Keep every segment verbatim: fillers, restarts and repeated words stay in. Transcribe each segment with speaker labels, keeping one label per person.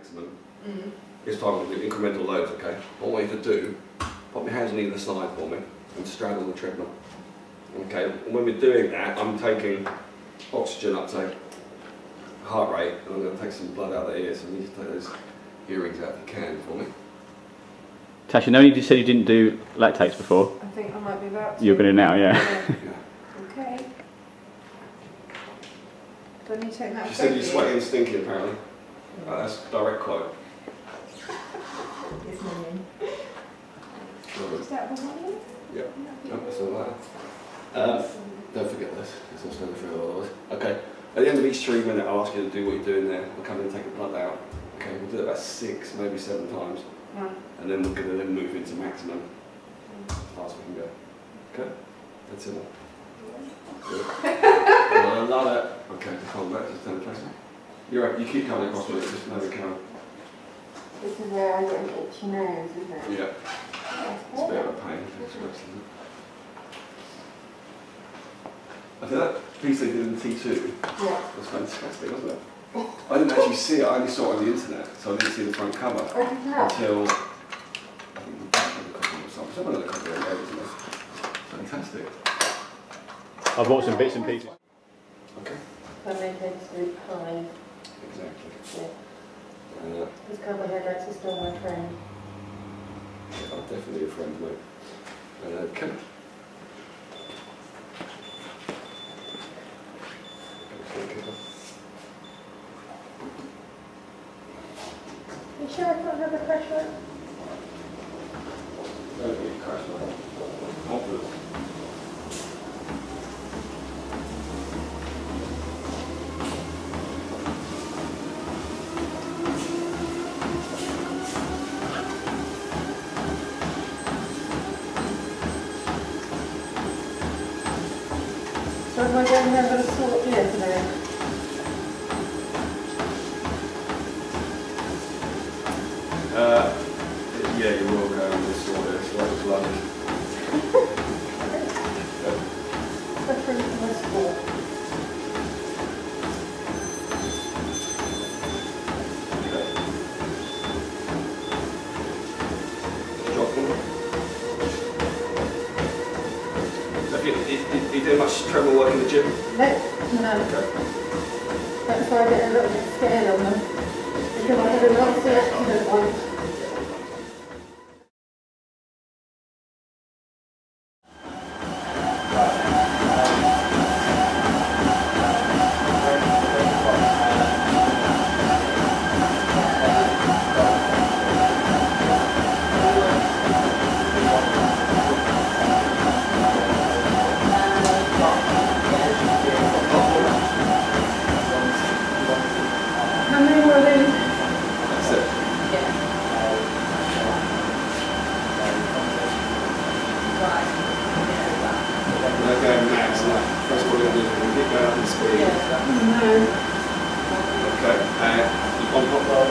Speaker 1: maximum.
Speaker 2: Mm.
Speaker 1: This time we'll do incremental loads, okay? What I want you to do, pop your hands on either side for me and straddle the treadmill. Okay, and when we're doing that, I'm taking oxygen up to heart rate, and I'm going to take some blood out of the ears, so I need to take those earrings out if you can for me.
Speaker 3: Tasha, no, you just said you didn't do lactates before.
Speaker 2: I think I might be about to.
Speaker 3: You're going to now, yeah.
Speaker 2: Yeah. Yeah. Okay. Do I need to take that?
Speaker 1: She said you're sweaty and stinky apparently.
Speaker 2: Yeah.
Speaker 1: Oh, that's a direct quote.
Speaker 2: It's million. Is that the one?
Speaker 1: Yeah. No, that's all right. Um, don't forget this. It's also going to feel otherwise. Okay. At the end of each treatment, I'll ask you to do what you're doing there. We'll come in and take the blood out. Okay. We'll do it about six, maybe seven times.
Speaker 2: Right.
Speaker 1: And then we're going to then move into maximum as far as we can go. Okay? That's it. Good. Well, I love it. Okay, just hold that, just turn the face. You're right, you keep coming across with it, just know the camera.
Speaker 2: This is where I get an itchy nose, isn't it?
Speaker 1: Yeah. It's a bit of a pain. I did that piece they did in T two.
Speaker 2: Yeah.
Speaker 1: It was fantastic, wasn't it? I didn't actually see it, I only saw it on the internet, so I didn't see the front cover
Speaker 2: Oh, did you not?
Speaker 1: until I think the back of the copy or something. Someone had a copy of it, isn't it? Fantastic.
Speaker 3: I've bought some bits and pieces.
Speaker 1: Okay.
Speaker 2: I made eggs with pie.
Speaker 1: Exactly.
Speaker 2: Yeah.
Speaker 1: Uh,
Speaker 2: Because carbohydrates are still my friend.
Speaker 1: yeah, I'm definitely a friend, mate. Uh, okay.
Speaker 2: You sure I can't have the pressure?
Speaker 1: Don't be crashed, mate. Confidence.
Speaker 2: So am I going to have a sort here today?
Speaker 1: Uh, yeah, you will go in this order, it's like it's lucky.
Speaker 2: Especially for my sport.
Speaker 1: Okay. Drop them. So if you, you, you, you do much treble work in the gym?
Speaker 2: No, no.
Speaker 1: Okay.
Speaker 2: That's why I get a little bit scared of them. Because I had a nasty accident once. How many were there?
Speaker 1: That's it.
Speaker 2: Yeah. Right.
Speaker 1: We're going max now. That's what we're going to do. We'll get going up in speed.
Speaker 2: Yeah. No.
Speaker 1: Okay. And you on top of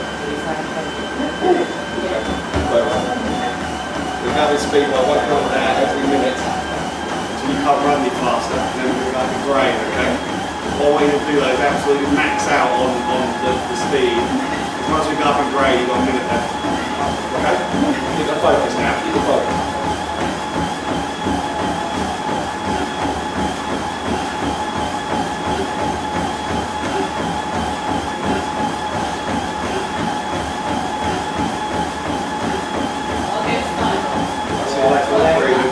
Speaker 1: we're going in speed by one kilometre an hour every minute. So you can't run any faster. And then we're going to go brain, okay? All we need to do though is absolutely max out on, on the, the speed. As much as we go up in grade, you've got a minute there. Okay? Keep the focus now, keep the focus. So you like to breathe.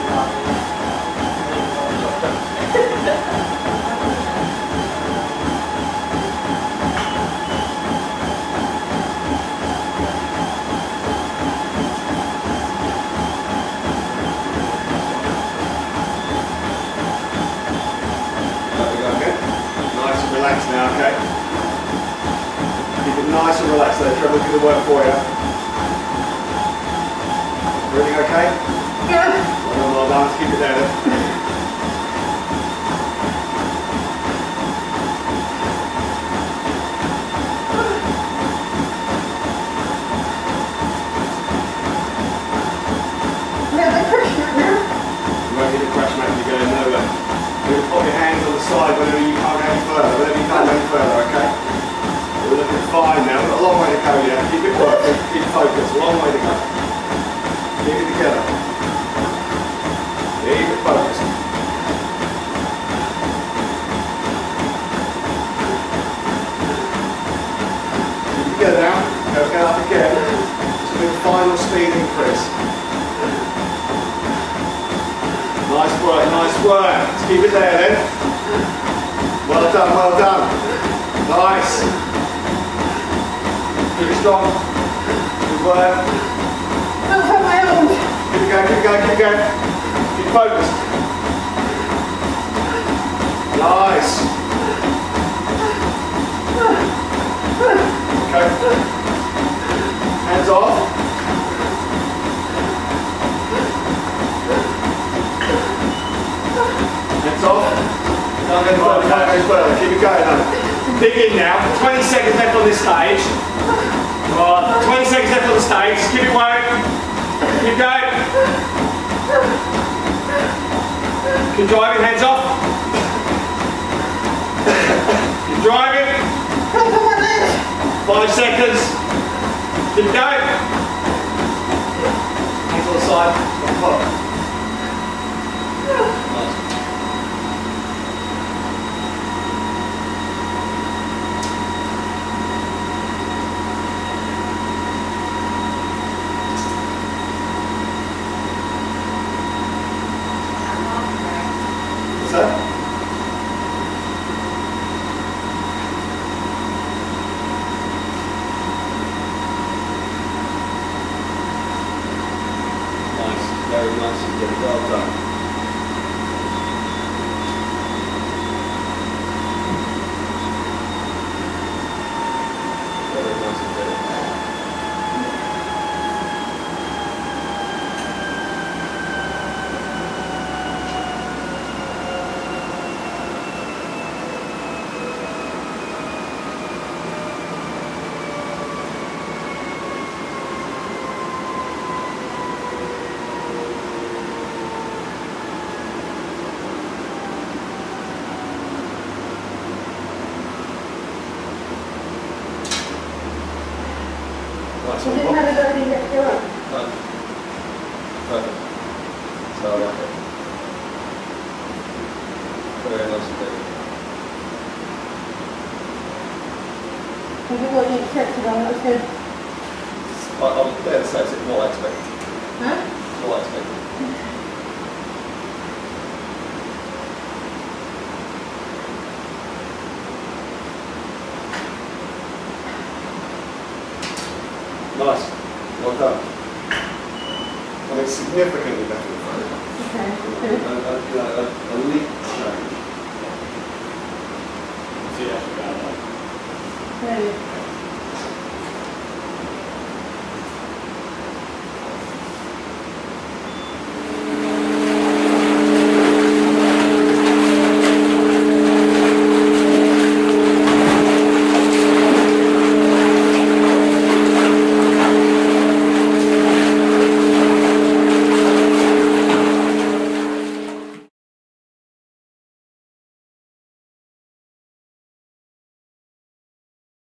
Speaker 1: Relax now, okay? Keep it nice and relaxed there, treble do the work for you. Everything okay?
Speaker 2: Yeah.
Speaker 1: Well done, well done, let's keep it there then.
Speaker 2: Yeah, the crash mat now.
Speaker 1: You won't get the crash mat if you're going nowhere. You put your hands on the side whenever you can't go any further, whenever you can't go any further, okay? We're looking fine now, we've got a long way to go yet. again. Just do the final speed increase. Nice work, nice work. Let's keep it there then. Well done, well done. Nice. Keep it strong. Good work.
Speaker 2: Don't hurt my arms.
Speaker 1: Keep it going, keep it going, keep it going. Keep focused. Nice. Okay. Hands off. Hands off. Can't go further, can't go further. Keep it going now. Dig in now. twenty seconds left on this stage. Right. twenty seconds left on the stage. Keep it going. Keep going. Keep driving, hands off. Keep driving.
Speaker 2: Help on my legs.
Speaker 1: Five seconds. Keep going. Hands on the side. Nice. What's that? Nice, very nice indeed, well done. Very nice indeed. Nice
Speaker 2: You
Speaker 1: one,
Speaker 2: didn't
Speaker 1: Bob.
Speaker 2: have a dirty neck to up.
Speaker 1: No. Perfect. So I like it. Very nice indeed.
Speaker 2: I think what you expected on, that was good.
Speaker 1: I, I was there to say it's what I expected.
Speaker 2: Huh?
Speaker 1: It's what I expected. Nice. Well done. I mean, significantly better than Friday.
Speaker 2: Okay,
Speaker 1: A,
Speaker 2: good.
Speaker 1: a, you know, a, a leap change.
Speaker 4: See, actually,
Speaker 2: Very good.